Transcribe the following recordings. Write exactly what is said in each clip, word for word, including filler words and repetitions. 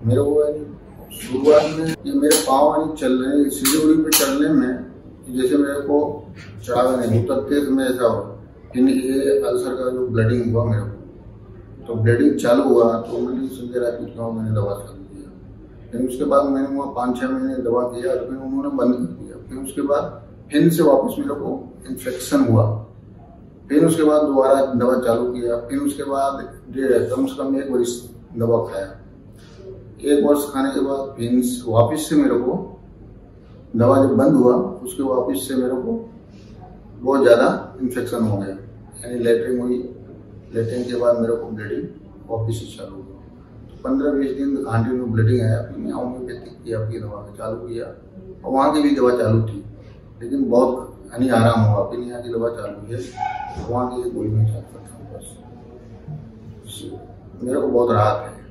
मेरे को शुरुआत में ये मेरे पाँव यानी चल रहे सीढ़ी उड़ी पे चलने में जैसे मेरे को चढ़ावा नहीं उतरते समय ऐसा हो, लेकिन ये अल्सर का जो ब्लडिंग हुआ मेरे को, तो ब्लडिंग चालू हुआ तो मैंने संजय रायपुर गाँव मैंने दवा चालू किया। फिर उसके बाद मैंने वहाँ पाँच छः महीने दवा किया तो फिर उन्होंने बंद कर दिया। फिर उसके बाद फिर से वापस मेरे को इन्फेक्शन हुआ, फिर उसके बाद दोबारा दवा चालू किया। फिर उसके बाद डेढ़ कम से कम एक वर्ष दवा खाया। एक वर्ष खाने के बाद फिर वापस से मेरे को दवा जब बंद हुआ उसके वापस से मेरे को बहुत ज़्यादा इन्फेक्शन हो गया, यानी लेटरिन हुई। लेटरिन के बाद मेरे को ब्लीडिंग वापस से चालू हुआ। तो पंद्रह बीस दिन कंटिन्यू ब्लीडिंग आया। फिर मैं होम्योपैथिक की आपकी दवा चालू किया और वहाँ की भी दवा चालू थी, लेकिन बहुत यानी आराम हुआ। फिर यहाँ की दवा चालू है, वहाँ की गोली में चालू करता हूँ बस, मेरे को बहुत राहत है।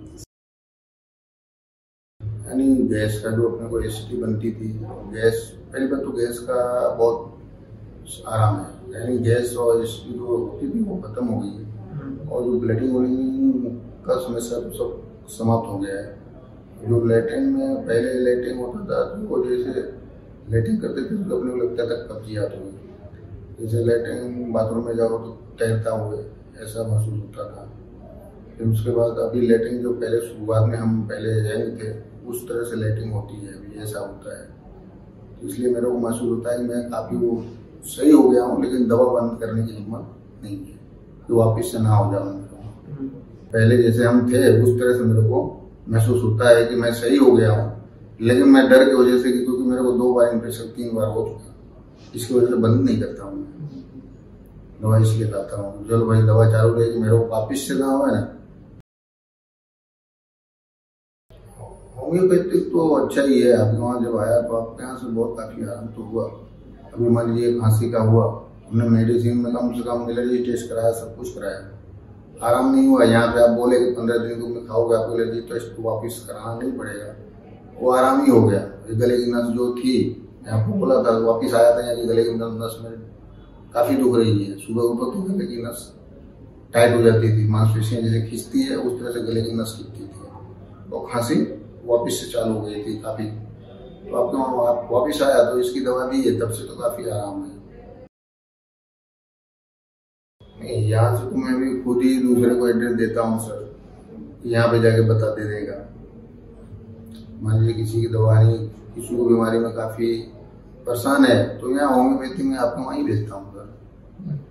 यानी गैस का जो अपने को एसिडिटी बनती थी, गैस पहली बार तो गैस का बहुत आराम है, यानी गैस और एसिडिटी जो होती थी वो खत्म हो गई है। और जो ब्लीडिंग वोडिंग का समस्या तो सब समाप्त हो गया है। जो लेटरिन में पहले लेटरिन होता था तो वो जैसे लेटरिन करते थे तो अपने को लगता था कब्जियात हुई, जैसे लेटरिन बाथरूम में जाओ तो तैरता हुए ऐसा महसूस होता था। फिर उसके बाद अभी लेटरिन जो पहले शुरुआत में हम पहले यंग थे उस तरह से लेटरिन होती है, अभी ऐसा होता है। तो इसलिए मेरे को महसूस होता है कि मैं काफ़ी वो सही हो गया हूँ, लेकिन दवा बंद करने की हिम्मत नहीं है कि वापस से ना हो जाऊँ। पहले जैसे हम थे उस तरह से मेरे को महसूस होता है कि मैं सही हो गया हूँ, लेकिन मैं डर की वजह से, क्योंकि मेरे को दो बार इन्फेक्शन तीन बार हो चुका, इसकी वजह से बंद नहीं करता हूँ दवा। इसलिए खाता हूँ चलो भाई दवा चालू रहेगी, मेरे को वापिस से ना हो ना। होम्योपैथिक तो अच्छा ही है। आपके वहाँ जब आया तो आपके यहाँ से बहुत काफ़ी आराम तो हुआ। अभी मान लीजिए खांसी का हुआ, हमने मेडिसिन में कम से कम एलर्जी टेस्ट कराया, सब कुछ कराया, आराम नहीं हुआ। यहाँ पे आप बोले कि पंद्रह दिन तुम खाओगे आपको एलर्जी टेस्ट तो वापस कराना नहीं पड़ेगा, वो आराम ही हो गया। गले की नस जो थी आपको बोला था वापस आया था, यहाँ गले की नस में काफ़ी दुख रही है। सुबह उठो तो गले की नस टाइट हो जाती थी, मांसपेशियाँ जैसे खींचती है उस तरह से गले की नस खींचती थी, और खांसी वापस से चालू हो गई थी काफ़ी। तो आपके वहाँ वापस आया तो इसकी दवा दी है, तब से तो काफ़ी आराम है। नहीं, यहाँ से तो मैं भी खुद ही दूसरे को एड्रेस देता हूँ सर, यहाँ पे जाके बता दे देगा। मान लीजिए किसी की दवा नहीं, किसी को बीमारी में काफ़ी परेशान है तो यहाँ होम्योपैथी में आपको वहीं भेजता हूँ सर।